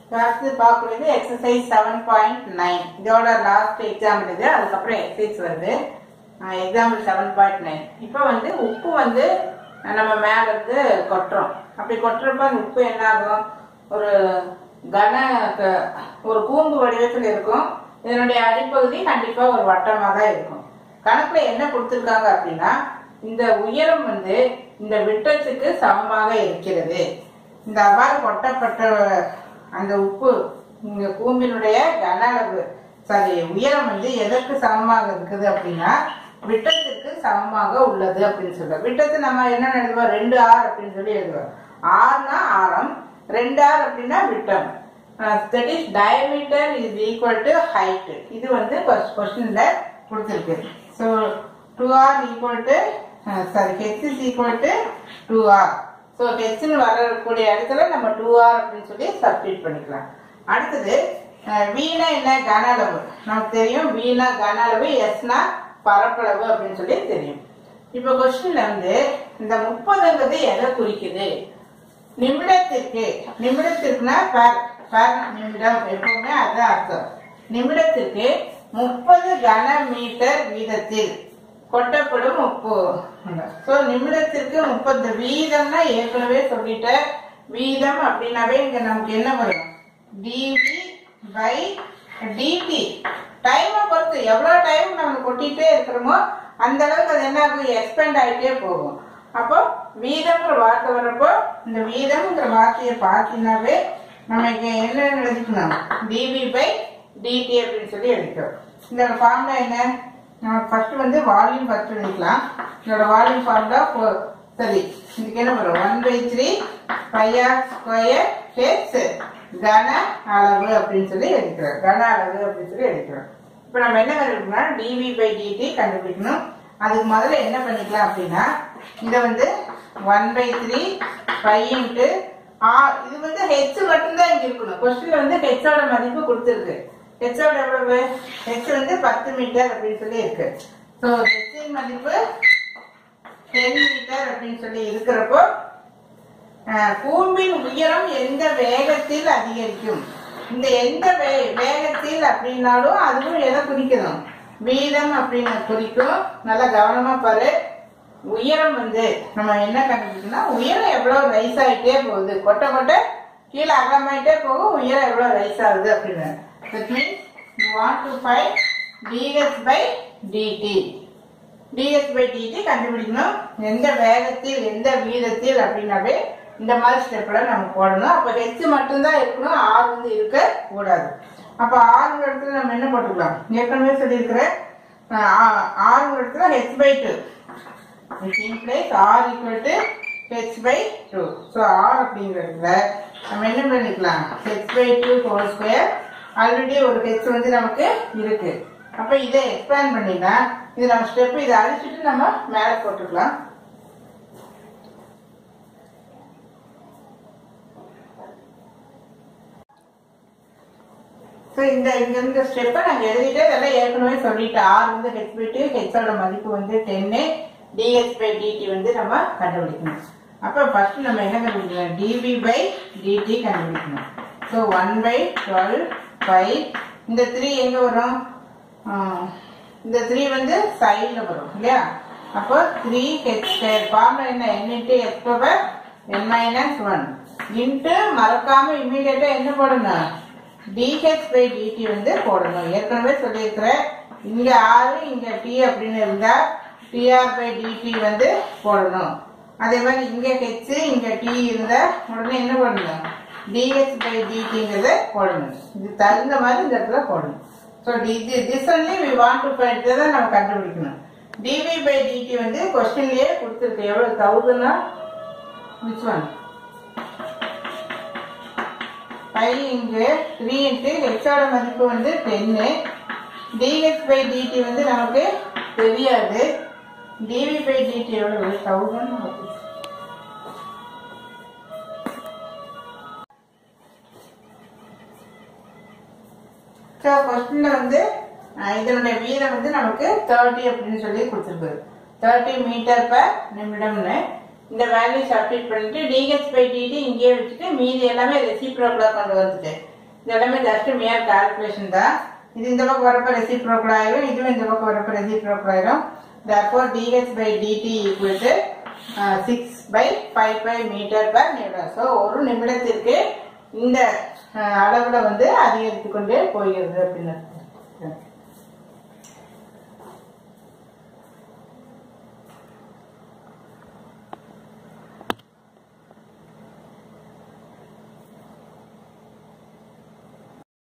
அடுத்து பார்க்கக்கூடியது எக்ஸசைஸ் 7.9. இதோட லாஸ்ட் எக்ஸாம்பிள் இது. அதுக்கப்புறம் எக்ஸசைஸ் வருது. எக்ஸாம்பிள் 7.9. இப்போ வந்து உப்பு வந்து நம்ம மேல இருந்து கொட்டுறோம். அப்படி கொட்டுறப்ப அந்த உப்பு என்ன ஆகும்? ஒரு ஒரு கூம்பு வடிவத்தில் இருக்கும். இதனுடைய அடிப்பகுதி கண்டிப்பா ஒரு வட்டமாக தான் இருக்கும். கணக்குல என்ன கொடுத்திருக்காங்க அப்படின்னா, இந்த உயரம் வந்து இந்த விட்டத்துக்கு சமமாக இருக்கிறது. இந்த அவ்வாறு கொட்டப்பட்ட அந்த உப்பு இந்த கூம்பினுடைய கன அளவு உயரம் வந்து எதற்கு சமமாக இருக்குது அப்படின்னா விட்டத்திற்கு சமமாக உள்ளது அப்படின்னு சொல்றோம். விட்டத்தை நம்ம என்ன எழுதுவோம்? 2r அப்படின்னு சொல்லி எழுதுவோம். ஆர்னா ஆரம், 2r அப்படின்னா விட்டம். that is diameter is equal to height. இது வந்து क्वेश्चनல கொடுத்திருக்கு. so 2r equal to h is equal to 2r. so h ன்னு வரக்கூடிய இடத்துல நம்ம 2r அப்படின்னு சொல்லி சப்ஸ்டிட்யூட் பண்ணிக்கலாம். அடுத்தது v னா என்ன? கன அளவு. நமக்கு தெரியும் v னா கன அளவு, s னா பரப்பளவு அப்படின்னு சொல்லி தெரியும். இப்போ क्वेश्चनல வந்து இந்த 30ங்கிறது எதை குறிக்குது? நிமிடத்திற்குனா per நிமிடம், எப்பவுமே அதான் அர்த்தம். நிமிடத்திற்கு 30 கன மீட்டர் வீதத்தில் கொட்டப்படும் உப்பு. சோ நிமிடத்திற்கு 30 வீதம்னா ஏற்கனவே சொல்லிட்ட வீதம் அப்படின்னாவே இங்க நமக்கு என்ன வரும்? dv by dt. டைமை பொறுத்து எவ்வளவு டைம் நம்ம கொட்டிட்டே இருக்கிறோமோ அந்த அளவுக்கு அது என்ன ஆகும்? எக்ஸ்பெண்ட் ஆகிட்டே போகும். அப்போ வீதம்ங்கிற வார்த்தை வரப்போ இந்த வீதம்ங்கிற வார்த்தையை பார்த்தீங்கன்னாவே நம்ம இங்க என்ன எழுதிக்கணும்? dv by dt அப்படின்னு சொல்லி எழுதிக்கிறோம். இந்த ஃபார்முலா என்ன? நம்ம ஃபர்ஸ்ட் வந்து வால்யூம் ஃபர்ஸ்ட் எழுதிக்கலாம். இதோட வால்யூம் ஃபார்முலா இதுக்கு என்ன வரும்? 1/3 πr ஸ்கொயர் h கன அளவு அப்படின்னு சொல்லி எழுதிக்கிறோம். கன அளவு அப்படின்னு சொல்லி எழுதிக்கிறோம். இப்ப நம்ம என்ன கண்டுபிடிக்கணும்னா dv by dt கண்டுபிடிக்கணும். அதுக்கு முதல்ல என்ன பண்ணிக்கலாம் அப்படின்னா இத வந்து 1/3 π into r. இது வந்து h மட்டும்தான் இங்க இருக்கணும். क्वेश्चनல வந்து h ஓட மதிப்பு கொடுத்திருக்கு. h ஓட எவ்வளவு? h வந்து 10 மீட்டர் அப்படின்னு சொல்லி இருக்கு. சோ h இன் மதிப்பு 10 மீட்டர் அப்படின்னு சொல்லி இருக்கிறப்போ கூம்பின் உயரம் எந்த வேகத்தில் அதிகரிக்கும்? இந்த எந்த வேகத்தில் அப்படின்னாலும் அதுவும் எதை குறிக்கணும்? வீதம் அப்படின்னு குறிக்கும். நல்லா கவனமா பாரு. உயரம் வந்து நம்ம என்ன கண்டுபிடிக்கணும்னா உயரம் எவ்வளவு ரைஸ் ஆகிட்டே போகுது. கொட்ட கொட்ட கீழே அகலமாயிட்டே போகும். உயரம் எவ்வளவு ரைஸ் ஆகுது அப்படின்னு. That means you want to find dh by dt. dh by dt கண்டுபிடிக்கணும். எந்த வேகத்தில் எந்த வீதத்தில் அப்படின்னாவே இந்த மாதிரி ஸ்டெப்ல நம்ம போடணும். அப்ப h மட்டும்தான் இருக்கணும், r வந்து இருக்க கூடாது. அப்ப r இடத்துல நம்ம என்ன போட்டுக்கலாம்? ஏற்கனவே சொல்லியிருக்கிறேன் r இடத்துல h by 2. It implies r equal to h by 2. So r அப்படிங்கிறதுல நம்ம என்ன பண்ணிக்கலாம்? h by 2 whole square. Already ஒரு h வந்து நமக்கு இருக்கு. அப்ப இதை எக்ஸ்பேண்ட் பண்ணினா இது நம்ம ஸ்டெப் இதை அழிச்சிட்டு நம்ம மேல போட்டுக்கலாம். இந்த ஸ்டெப்பை நாங்க எழுதிட்டு இதெல்லாம் ஏற்கனவே சொல்லிட்டு r வந்து h by 2, h ஓட மதிப்பு வந்து 10, dh by dt வந்து நம்ம கண்டுபிடிக்கணும். அப்ப ஃபர்ஸ்ட் நம்ம என்ன கண்டுபிடிக்கணும்? dv by dt கண்டுபிடிக்கணும். சோ 1/12 π. இந்த 3 எங்க வரும்? இந்த 3 வந்து சைடுல வரும் இல்லையா? அப்போ 3h². ஃபார்முலா என்ன? n into x power n minus 1 into மறக்காம இமிடியேட்டா என்ன போடணும்? dh by dt வந்து போடணும். ஏற்கனவே சொல்லியிருக்கிறேன். இங்க r இங்க t அப்படின்னு இருந்தா tr by dt வந்து போடணும். அதே மாதிரி இங்க h இங்க t இருந்தா உடனே என்ன போடணும்? dh by dtங்கிறத போடணும். இது தகுந்த மாதிரி இந்த இடத்துல போடணும். So this only we want to find. இதை தான் நம்ம கண்டுபிடிக்கணும். dv by dt வந்து கொஸ்டின்லயே கொடுத்துருக்கு. எவ்வளவு? 1000 which one? π இங்கு 3 into h ஓட மதிப்பு வந்து 10. dh by dt வந்து நமக்கு தெரியாது. dv by dt எவ்வளவு? 1000. ஸோ கொஸ்டின்ல வந்து இதனுடைய வீதம் வந்து நமக்கு 30 அப்படின்னு சொல்லி கொடுத்துருக்கு. 30 மீட்டர் per நிமிடம்னு இந்த வேல்யூ சப்ஸ்டிட் பண்ணிட்டு dh by dt இங்கேயே வச்சுட்டு மீதி எல்லாமே ரெசிப்ரோக்கலா கொண்டு வந்துட்டு இது எல்லாமே ஜஸ்ட் மியர் கால்குலேஷன் தான். இது இந்த பக்கம் வரப்ப ரெசிப்ரோக்கல் ஆயிரும், இதுவும் இந்த பக்கம் வரப்ப ரெசிப்ரோக்கல் ஆயிரும். therefore dh by dt equal to 6/55 m/N. So ஒரு நிமிடத்திற்கு இந்த அளவுல வந்து அதிகரித்து கொண்டே போகிறது அப்படின்னு.